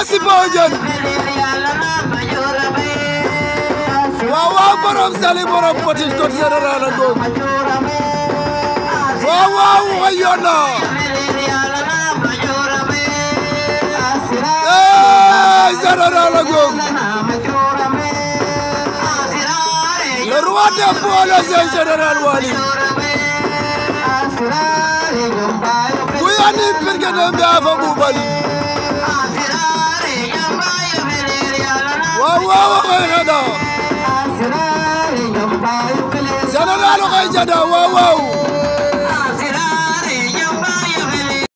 si Bawdione waaw waaw borom sali borom Petit Côte Général a ngoog waaw waaw way yoona Général a ngoog le roi des poids c'est Général Wally kuyani pirgede mbi afa bubali waaw waaw koy xeda Général koy jada waaw waaw